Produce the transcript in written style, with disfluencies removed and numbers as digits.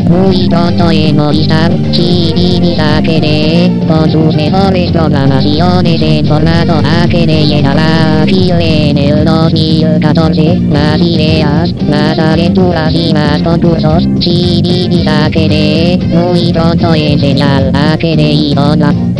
Muy pronto en Movistar, CD HD, con sus mejores programaciones en formato HD llegará aquí en el 2014. Más ideas, más aventuras y más concursos. CD HD, muy pronto en señal HD y online.